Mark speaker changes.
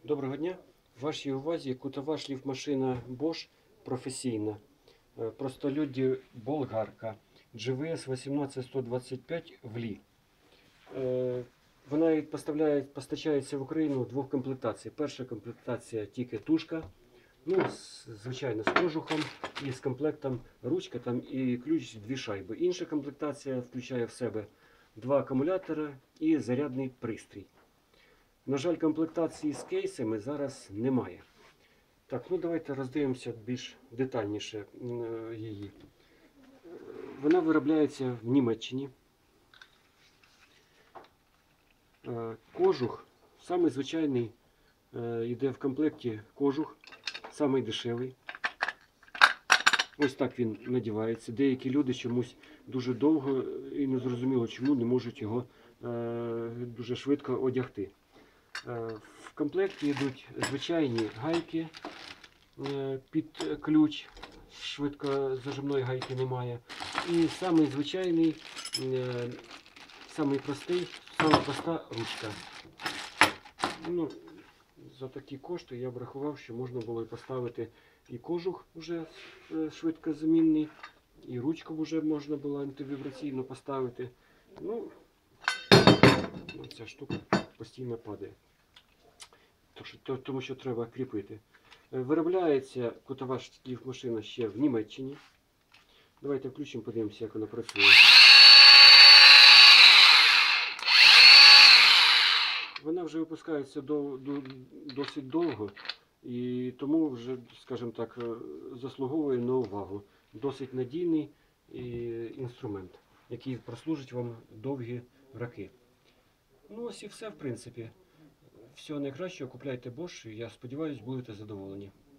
Speaker 1: Доброго дня! В вашій увазі кутова шліфмашина Bosch професійна. Простолюдді болгарка GVS 18125 в Лі. Вона постачається в Україну в двох комплектацій. Перша комплектація тільки тушка, звичайно, з кожухом і з комплектом ручка там і ключ, дві шайби. Інша комплектація включає в себе два акумулятори і зарядний пристрій. На жаль, комплектації з кейсами зараз немає. Так, давайте роздивимося більш детальніше її. Вона виробляється в Німеччині. Кожух, самий звичайний, йде в комплекті кожух, самий дешевий. Ось так він надівається. Деякі люди чомусь дуже довго і не зрозуміло чому не можуть його дуже швидко одягти. В комплекті йдуть звичайні гайки під ключ, швидкозажимної гайки немає. І самий звичайний, самий простий, сама проста ручка. За такі кошти я б рахував, що можна було і і кожух вже швидкозамінний, і ручку вже можна було антивібраційно поставити. Ця штука постійно падає, тому що треба кріпити. Виробляється кутова шліфмашина ще в Німеччині. Давайте включимо, подивимося, як вона працює. Вона вже випускається досить довго і тому вже, скажімо так, заслуговує на увагу. Досить надійний інструмент, який прослужить вам довгі роки. Ось і все, в принципі. Всього найкращого, купляйте Bosch, і я сподіваюся, будете задоволені.